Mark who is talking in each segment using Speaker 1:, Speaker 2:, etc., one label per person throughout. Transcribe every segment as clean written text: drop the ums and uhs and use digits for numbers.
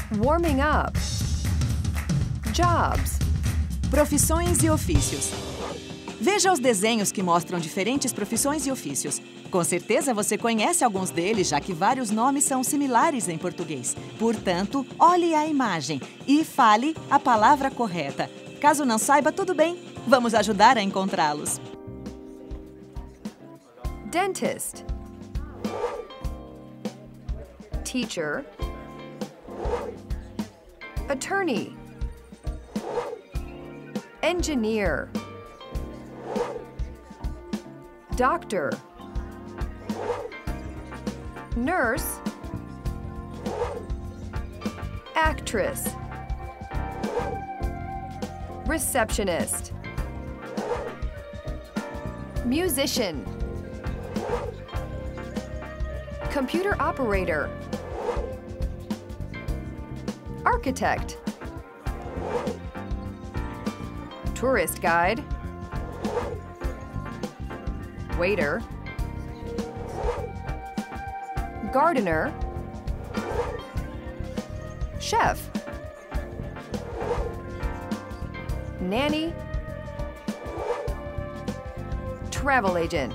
Speaker 1: Warming up. Jobs.
Speaker 2: Profissões e ofícios. Veja os desenhos que mostram diferentes profissões e ofícios. Com certeza você conhece alguns deles, já que vários nomes são similares em português. Portanto, olhe a imagem e fale a palavra correta. Caso não saiba, tudo bem. Vamos ajudar a encontrá-los.
Speaker 1: Dentist. Teacher. Attorney. Engineer. Doctor. Nurse. Actress. Receptionist. Musician. Computer operator. Architect. Tourist guide. Waiter. Gardener. Chef. Nanny. Travel agent.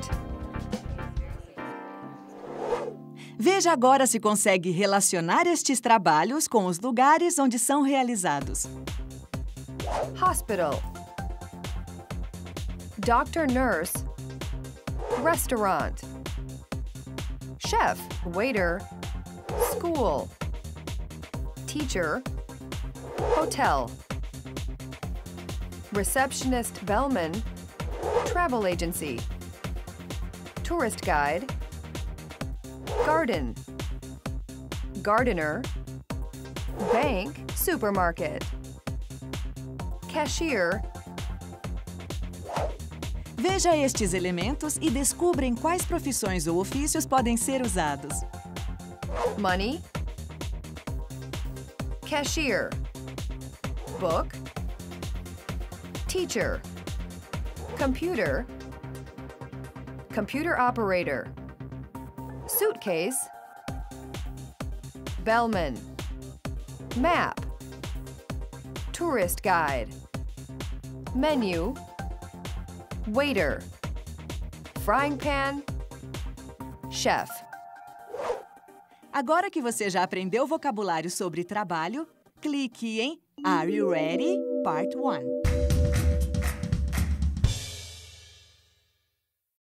Speaker 2: Veja agora se consegue relacionar estes trabalhos com os lugares onde são realizados.
Speaker 1: Hospital. Doctor, nurse. Restaurant. Chef, waiter. School. Teacher. Hotel. Receptionist, bellman. Travel agency. Tourist guide. Garden. Gardener. Bank, supermarket. Cashier.
Speaker 2: Veja estes elementos e descubra em quais profissões ou ofícios podem ser usados.
Speaker 1: Money. Cashier. Book. Teacher. Computer. Computer operator. Suitcase. Bellman. Map. Tourist guide. Menu. Waiter. Frying pan. Chef.
Speaker 2: Agora que você já aprendeu vocabulário sobre trabalho, clique em Are You Ready? Part 1.